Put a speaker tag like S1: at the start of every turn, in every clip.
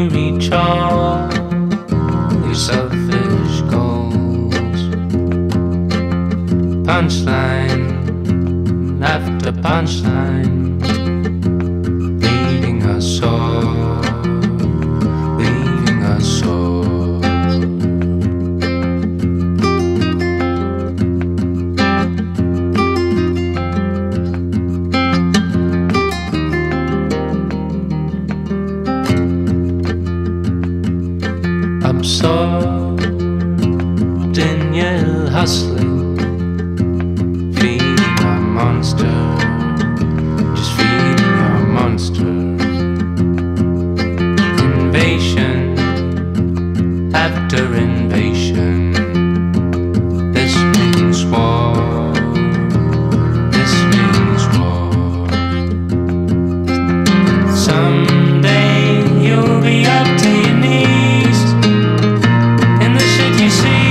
S1: you reach all your selfish goals. Punchline after punchline, leaving us sore, leaving us sore. Absorbed in your hustling, feeding our monster, just feeding our monster. Invasion after invasion, this means war, this means war. Someday you'll be up to your knees in the shit you see.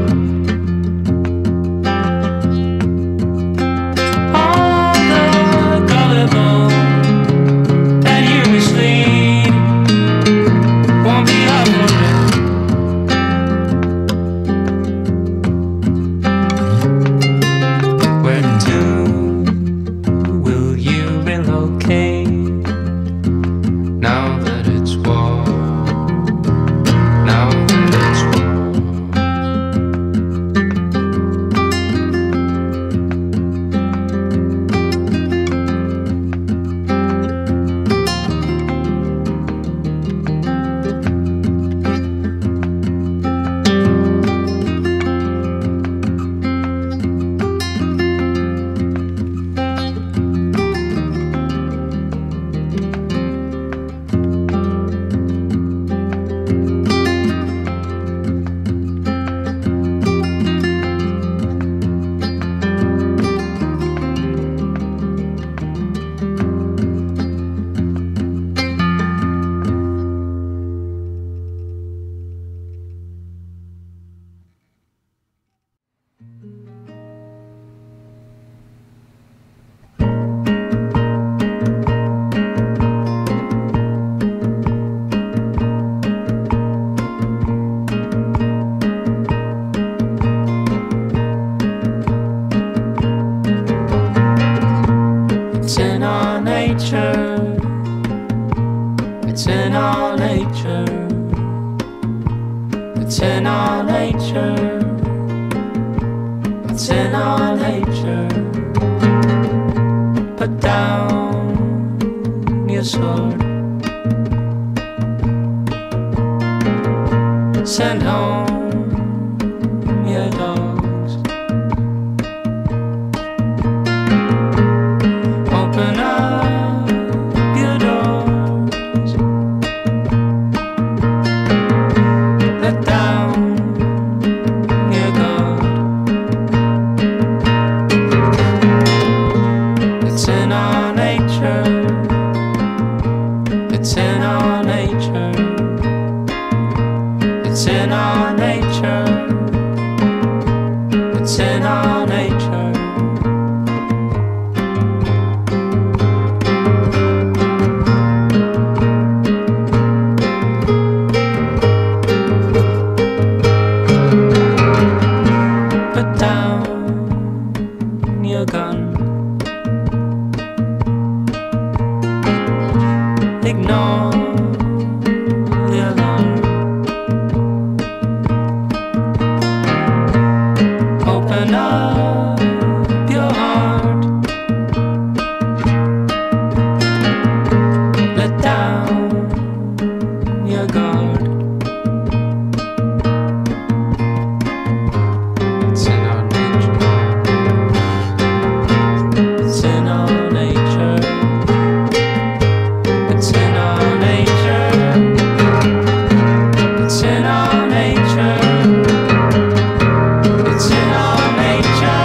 S1: All the gullible that you mislead won't be up for it. Where to will you relocate now that it's war? Now that it's war. It's in our nature, it's in our nature, it's in our nature, it's in our nature. Put down your sword, send home your dogs. Open up your doors, let down your guard. It's in our nature, it's in our nature, it's in our nature, it's in our nature. Put down your gun, ignore the alarm. Open up your heart, let down your guard. It's in our nature, it's in our nature, it's in our nature, it's in our nature, it's in our nature.